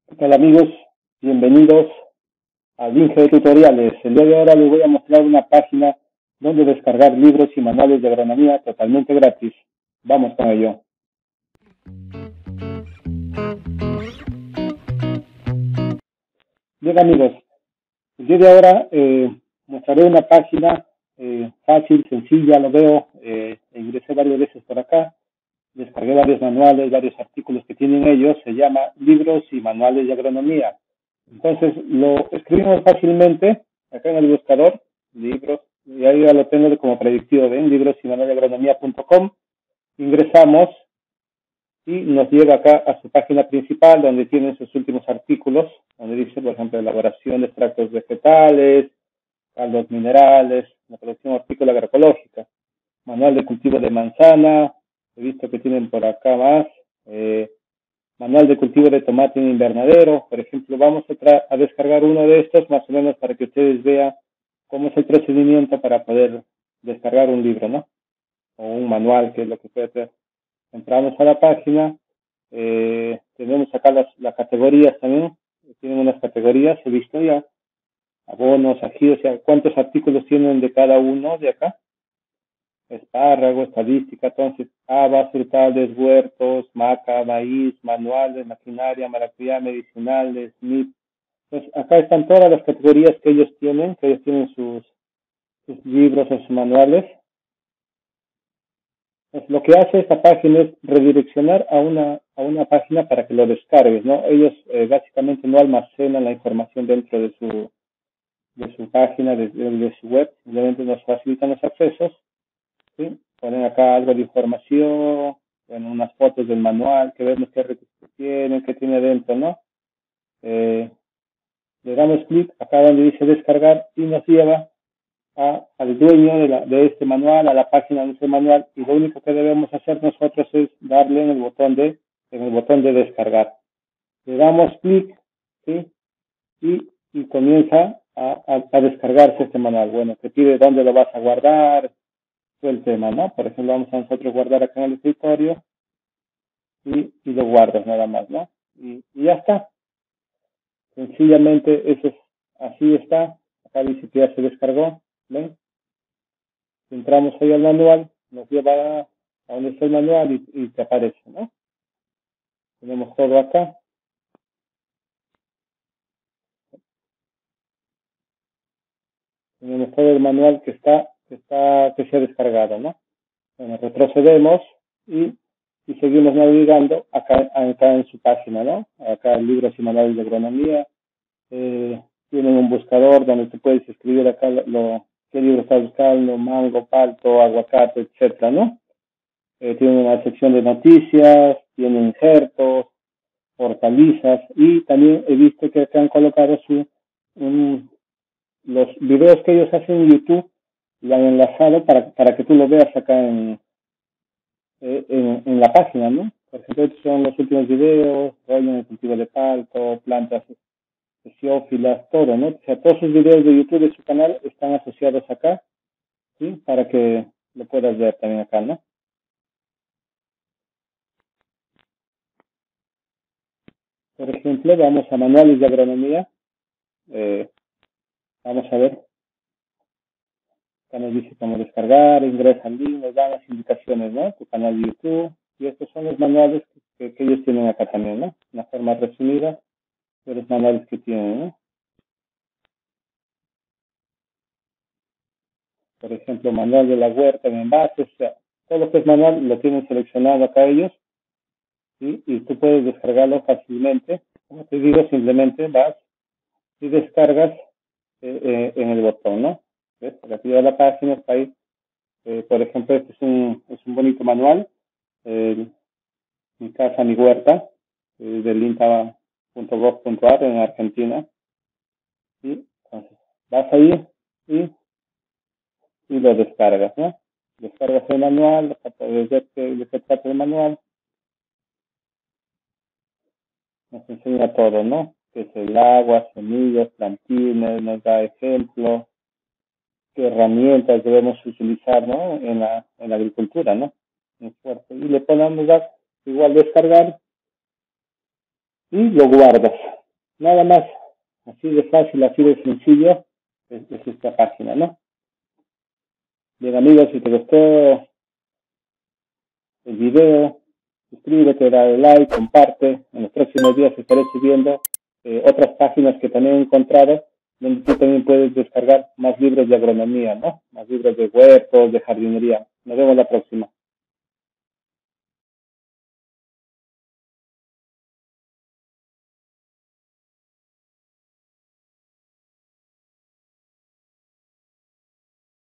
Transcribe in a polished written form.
¿Qué tal amigos? Bienvenidos a Linge de Tutoriales. El día de ahora les voy a mostrar una página donde descargar libros y manuales de agronomía totalmente gratis. Vamos con ello. Bien amigos, el día de ahora mostraré una página fácil, sencilla, lo veo. Ingresé varias veces por acá, descargué varios manuales, varios artículos que tienen ellos. Se llama Libros y Manuales de Agronomía. Entonces lo escribimos fácilmente acá en el buscador, libros, y ahí ya lo tengo como predictivo, ven, libros y manuales de agronomía.com. Ingresamos y nos lleva acá a su página principal donde tienen sus últimos artículos, donde dice, por ejemplo, elaboración de extractos vegetales, caldos minerales, la producción hortícola agroecológica, manual de cultivo de manzana, he visto que tienen por acá más, manual de cultivo de tomate en invernadero. Por ejemplo, vamos a descargar uno de estos más o menos para que ustedes vean cómo es el procedimiento para poder descargar un libro, ¿no? O un manual, que es lo que puede hacer. Entramos a la página, tenemos acá las categorías también, tienen unas categorías, he visto ya, abonos, ají, o sea, cuántos artículos tienen de cada uno de acá. Espárrago, estadística, entonces, habas, frutales, huertos, maca, maíz, manuales, maquinaria, maracuyá, medicinales, MIP. Pues acá están todas las categorías que ellos tienen sus libros o sus manuales. Pues lo que hace esta página es redireccionar a una página para que lo descargues, ¿no? Ellos básicamente no almacenan la información dentro de su página, de su web, simplemente nos facilitan los accesos. ¿Sí? Ponen acá algo de información, bueno, unas fotos del manual, que vemos qué requisitos tiene, qué tiene dentro, ¿no? Le damos clic acá donde dice descargar y nos lleva al dueño de este manual, a la página de este manual, y lo único que debemos hacer nosotros es darle en el botón de descargar. Le damos clic, ¿sí? Y comienza a descargarse este manual. Bueno, te pide dónde lo vas a guardar, el tema, ¿no? Por ejemplo, vamos a nosotros guardar acá en el escritorio y lo guardas nada más, ¿no? Y ya está. Sencillamente así está. Acá dice que ya se descargó, ¿ven? Si entramos ahí al manual, nos lleva a donde está el manual y te aparece, ¿no? Tenemos todo acá. Tenemos todo el manual que se ha descargado, ¿no? Bueno, retrocedemos y seguimos navegando acá en su página, ¿no? Acá libros y manuales de agronomía. Tienen un buscador donde tú puedes escribir acá qué libro estás buscando, mango, palto, aguacate, etcétera, ¿no? Tienen una sección de noticias, tienen injertos, hortalizas, y también he visto que acá han colocado los videos que ellos hacen en YouTube, lo han enlazado para que tú lo veas acá en la página, ¿no? Por ejemplo, estos son los últimos videos, rollo en el cultivo de palto, plantas fisiófilas, todo, ¿no? O sea, todos sus videos de YouTube de su canal están asociados acá, ¿sí? Para que lo puedas ver también acá, ¿no? Por ejemplo, vamos a manuales de agronomía. Vamos a ver. Acá nos dice cómo descargar, ingresa al link, nos dan las indicaciones, ¿no? Tu canal de YouTube. Y estos son los manuales que ellos tienen acá también, ¿no? Una forma resumida de los manuales que tienen, ¿no? Por ejemplo, manual de la huerta en envases, o sea, todo lo que es manual lo tienen seleccionado acá ellos, ¿sí? Y tú puedes descargarlo fácilmente. Como te digo, simplemente vas y descargas en el botón, ¿no? ¿Ves? Aquí a la página está ahí. Por ejemplo, este es un bonito manual, Mi casa, mi huerta, del INTA.gov.ar en Argentina. ¿Sí? Entonces, vas ahí y lo descargas, ¿no? Descargas el manual, puedes ver de qué trata el manual. Nos enseña todo, ¿no? Que es el agua, semillas, plantines, nos da ejemplo, qué herramientas debemos utilizar, ¿no? En la agricultura, ¿no? Y le ponemos igual descargar y lo guardas. nada más, así de fácil, así de sencillo, es esta página, ¿no? Bien, amigos, si te gustó el video, suscríbete, dale like, comparte. En los próximos días estaré subiendo otras páginas que también he encontrado, donde tú también puedes descargar más libros de agronomía, ¿no? Más libros de huertos, de jardinería. Nos vemos la próxima.